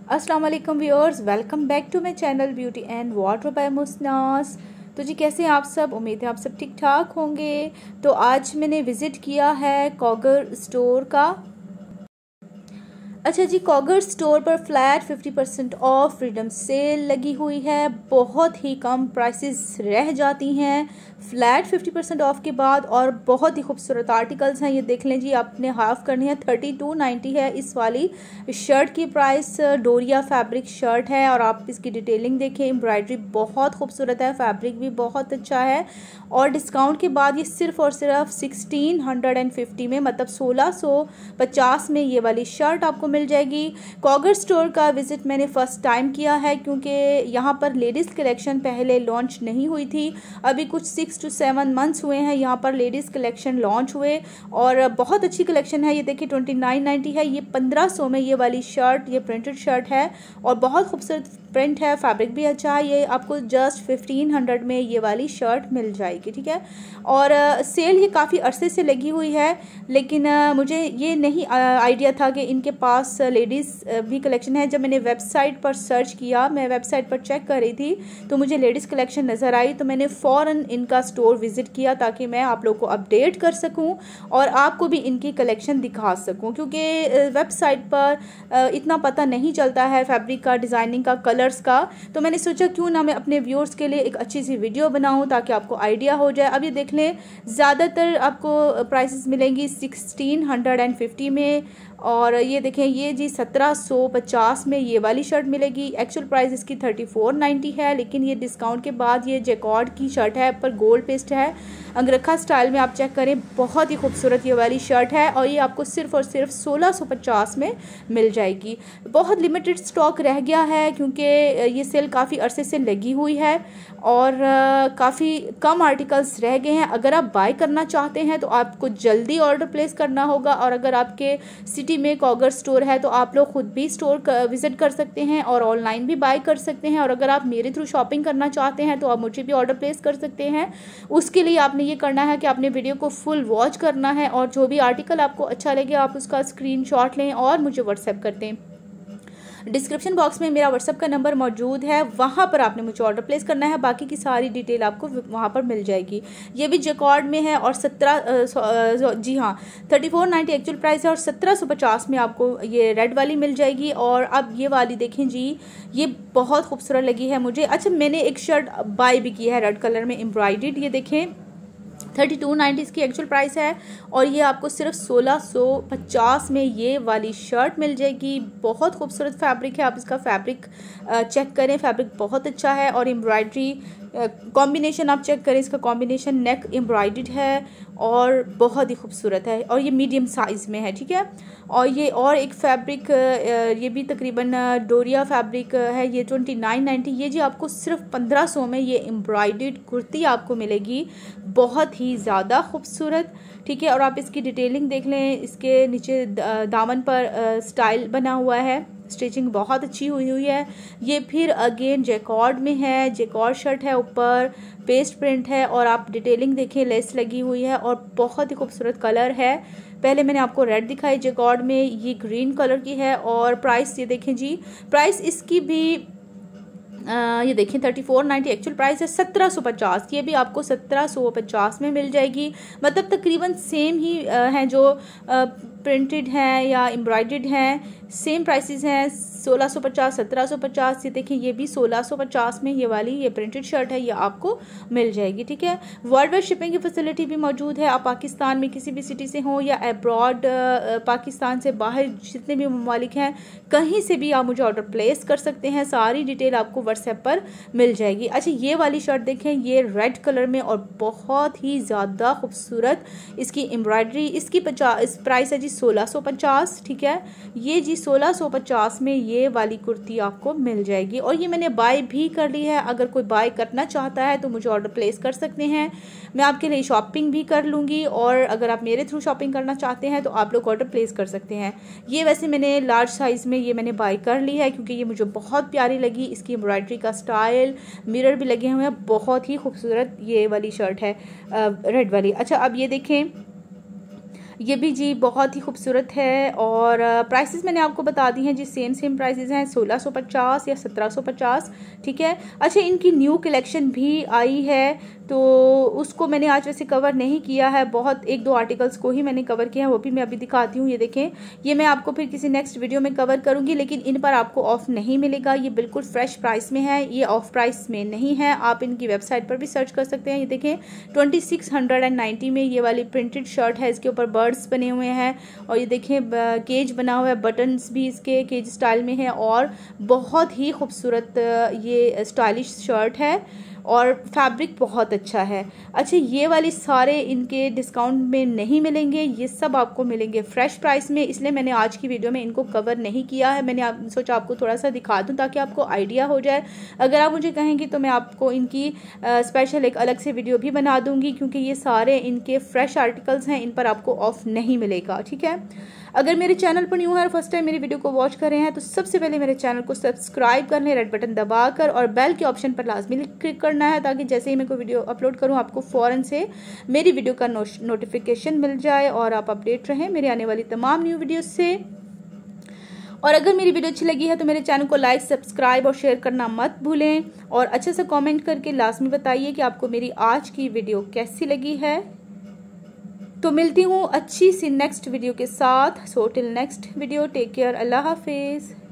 अस्सलाम वालेकुम viewers, welcome back to my channel beauty and wardrobe by Musnas. तो जी कैसे हैं आप सब? उम्मीद है आप सब ठीक ठाक होंगे। तो आज मैंने विज़िट किया है कॉगर स्टोर का। अच्छा जी, कॉगर स्टोर पर फ्लैट 50% ऑफ फ्रीडम सेल लगी हुई है। बहुत ही कम प्राइसेस रह जाती हैं फ्लैट 50% ऑफ के बाद, और बहुत ही खूबसूरत आर्टिकल्स हैं। ये देख लें जी, आपने हाफ करनी है 3290 है इस वाली शर्ट की प्राइस। डोरिया फैब्रिक शर्ट है और आप इसकी डिटेलिंग देखें, एम्ब्रॉयडरी बहुत खूबसूरत है, फैब्रिक भी बहुत अच्छा है। और डिस्काउंट के बाद ये सिर्फ और सिर्फ 1650 में, मतलब 1650 में ये वाली शर्ट आपको मिल जाएगी। कॉगर स्टोर का विज़िट मैंने फ़र्स्ट टाइम किया है, क्योंकि यहाँ पर लेडीज़ कलेक्शन पहले लॉन्च नहीं हुई थी। अभी कुछ 6 to 7 मंथ्स हुए हैं यहाँ पर लेडीज़ कलेक्शन लॉन्च हुए, और बहुत अच्छी कलेक्शन है। ये देखिए 2990 है, ये 1500 में ये वाली शर्ट, ये प्रिंटेड शर्ट है और बहुत खूबसूरत प्रिंट है, फैब्रिक भी अच्छा है। ये आपको जस्ट 1500 में ये वाली शर्ट मिल जाएगी, ठीक है। और सेल ये काफ़ी अरसे से लगी हुई है, लेकिन मुझे ये नहीं आइडिया था कि इनके पास लेडीज़ भी कलेक्शन है। जब मैंने वेबसाइट पर सर्च किया, मैं वेबसाइट पर चेक कर रही थी, तो मुझे लेडीज़ कलेक्शन नज़र आई, तो मैंने फ़ौरन इनका स्टोर विज़िट किया ताकि मैं आप लोगों को अपडेट कर सकूं और आपको भी इनकी कलेक्शन दिखा सकूं, क्योंकि वेबसाइट पर इतना पता नहीं चलता है फैब्रिक का, डिज़ाइनिंग का, कलर्स का। तो मैंने सोचा क्यों ना मैं अपने व्यूअर्स के लिए एक अच्छी सी वीडियो बनाऊं ताकि आपको आइडिया हो जाए। अब ये देख लें, ज़्यादातर आपको प्राइसेस मिलेंगी 1650 में, और ये देखें ये जी 1750 में ये वाली शर्ट मिलेगी। एक्चुअल प्राइस इसकी 3490 है, लेकिन ये डिस्काउंट के बाद ये जैकॉर्ड की शर्ट है, पर गोल्ड पेस्ट है, अंगरखा स्टाइल में। आप चेक करें, बहुत ही खूबसूरत ये वाली शर्ट है, और ये आपको सिर्फ और सिर्फ 1650 में मिल जाएगी। बहुत लिमिटेड स्टॉक रह गया है, क्योंकि ये सेल काफ़ी अरसे से लगी हुई है और काफ़ी कम आर्टिकल्स रह गए हैं। अगर आप बाय करना चाहते हैं तो आपको जल्दी ऑर्डर प्लेस करना होगा, और अगर आपके सिटी में कॉगर स्टोर है तो आप लोग खुद भी स्टोर विज़िट कर सकते हैं और ऑनलाइन भी बाय कर सकते हैं। और अगर आप मेरे थ्रू शॉपिंग करना चाहते हैं तो आप मुझे भी ऑर्डर प्लेस कर सकते हैं। उसके लिए आपने ये करना है कि आपने वीडियो को फुल वॉच करना है, और जो भी आर्टिकल आपको अच्छा लगे आप उसका स्क्रीनशॉट लें और मुझे व्हाट्सएप कर दें। डिस्क्रिप्शन बॉक्स में मेरा व्हाट्सएप का नंबर मौजूद है, वहाँ पर आपने मुझे ऑर्डर प्लेस करना है। बाकी की सारी डिटेल आपको वहाँ पर मिल जाएगी। ये भी जैकॉर्ड में है, और 3490 एक्चुअल प्राइस है, और 1750 में आपको ये रेड वाली मिल जाएगी। और अब ये वाली देखें जी, ये बहुत खूबसूरत लगी है मुझे। अच्छा, मैंने एक शर्ट बाय भी की है रेड कलर में एम्ब्रॉयडर्ड, ये देखें 3290 इसकी एक्चुअल प्राइस है, और ये आपको सिर्फ 1650 में ये वाली शर्ट मिल जाएगी। बहुत खूबसूरत फैब्रिक है, आप इसका फैब्रिक चेक करें, फैब्रिक बहुत अच्छा है। और एम्ब्रॉयडरी कॉम्बिनेशन आप चेक करें, इसका कॉम्बिनेशन नेक एम्ब्रॉयडर्ड है और बहुत ही खूबसूरत है, और ये मीडियम साइज़ में है, ठीक है। और ये और एक फैब्रिक, ये भी तकरीबन डोरिया फैब्रिक है, ये 2990। ये जी आपको सिर्फ 1500 में ये एम्ब्रॉयडर्ड कुर्ती आपको मिलेगी, बहुत ही ज़्यादा खूबसूरत, ठीक है। और आप इसकी डिटेलिंग देख लें, इसके नीचे दामन पर स्टाइल बना हुआ है, स्टिचिंग बहुत अच्छी हुई है। ये फिर अगेन जैकॉर्ड में है, जैकॉर्ड शर्ट है, ऊपर पेस्ट प्रिंट है, और आप डिटेलिंग देखें, लेस लगी हुई है और बहुत ही खूबसूरत कलर है। पहले मैंने आपको रेड दिखाई जैकॉर्ड में, ये ग्रीन कलर की है। और प्राइस ये देखें जी, प्राइस इसकी भी ये देखिए 3490 एक्चुअल प्राइस है, 1750 ये भी आपको 1750 में मिल जाएगी। मतलब तकरीबन सेम ही हैं, जो प्रिंटेड हैं या एम्ब्रॉयडर्ड हैं, सेम प्राइसेस हैं, 1650 1750। ये देखिए ये भी 1650 में ये वाली ये प्रिंटेड शर्ट है, ये आपको मिल जाएगी, ठीक है। वर्ल्ड वाइड शिपिंग की फैसिलिटी भी मौजूद है। आप पाकिस्तान में किसी भी सिटी से हों या अब्रॉड पाकिस्तान से बाहर जितने भी ममालिक हैं, कहीं से भी आप मुझे ऑर्डर प्लेस कर सकते हैं। सारी डिटेल आपको व्हाट्सएप पर मिल जाएगी। अच्छा, ये वाली शर्ट देखें, ये रेड कलर में और बहुत ही ज़्यादा खूबसूरत इसकी एम्ब्रॉयडरी। इसकी प्राइस है जी 1650, ठीक है। ये जी 1650 में ये वाली कुर्ती आपको मिल जाएगी, और ये मैंने बाय भी कर ली है। अगर कोई बाय करना चाहता है तो मुझे ऑर्डर प्लेस कर सकते हैं, मैं आपके लिए शॉपिंग भी कर लूँगी। और अगर आप मेरे थ्रू शॉपिंग करना चाहते हैं तो आप लोग ऑर्डर प्लेस कर सकते हैं। ये वैसे मैंने लार्ज साइज़ में ये मैंने बाय कर ली है, क्योंकि ये मुझे बहुत प्यारी लगी। इसकी एम्ब्रॉयडरी का स्टाइल, मिरर भी लगे हुए हैं, बहुत ही खूबसूरत ये वाली शर्ट है रेड वाली। अच्छा, अब ये देखें, ये भी जी बहुत ही खूबसूरत है और प्राइसेस मैंने आपको बता दी हैं जी, सेम प्राइसेस हैं 1650 या 1750, ठीक है। अच्छा, इनकी न्यू कलेक्शन भी आई है तो उसको मैंने आज वैसे कवर नहीं किया है, बहुत एक दो आर्टिकल्स को ही मैंने कवर किया है, वो भी मैं अभी दिखाती हूँ। ये देखें, ये मैं आपको फिर किसी नेक्स्ट वीडियो में कवर करूँगी, लेकिन इन पर आपको ऑफ नहीं मिलेगा, ये बिल्कुल फ्रेश प्राइस में है, ये ऑफ प्राइस में नहीं है। आप इनकी वेबसाइट पर भी सर्च कर सकते हैं। ये देखें 2690 में ये वाली प्रिंटेड शर्ट है, इसके ऊपर बर्ड्स बने हुए हैं और ये देखें केज बना हुआ है, बटन्स भी इसके केज स्टाइल में है और बहुत ही खूबसूरत ये स्टाइलिश शर्ट है और फैब्रिक बहुत अच्छा है। अच्छा, ये वाली सारे इनके डिस्काउंट में नहीं मिलेंगे, ये सब आपको मिलेंगे फ्रेश प्राइस में, इसलिए मैंने आज की वीडियो में इनको कवर नहीं किया है। मैंने सोचा आपको थोड़ा सा दिखा दूं ताकि आपको आइडिया हो जाए। अगर आप मुझे कहेंगे तो मैं आपको इनकी स्पेशल एक अलग से वीडियो भी बना दूंगी, क्योंकि ये सारे इनके फ्रेश आर्टिकल्स हैं, इन पर आपको ऑफ नहीं मिलेगा, ठीक है। अगर मेरे चैनल पर न्यू है और फर्स्ट टाइम मेरी वीडियो को वॉच कर रहे हैं तो सबसे पहले मेरे चैनल को सब्सक्राइब कर लें, रेड बटन दबाकर, और बेल के ऑप्शन पर लाजमी क्लिक करना है ताकि जैसे ही मैं कोई वीडियो अपलोड करूं आपको फ़ौरन से मेरी वीडियो का नोटिफिकेशन मिल जाए और आप अपडेट रहें मेरी आने वाली तमाम न्यू वीडियो से। और अगर मेरी वीडियो अच्छी लगी है तो मेरे चैनल को लाइक, सब्सक्राइब और शेयर करना मत भूलें और अच्छे से कमेंट करके लाजमी बताइए कि आपको मेरी आज की वीडियो कैसी लगी है। तो मिलती हूँ अच्छी सी नेक्स्ट वीडियो के साथ। So till next video, take care, अल्लाह हाफिज़।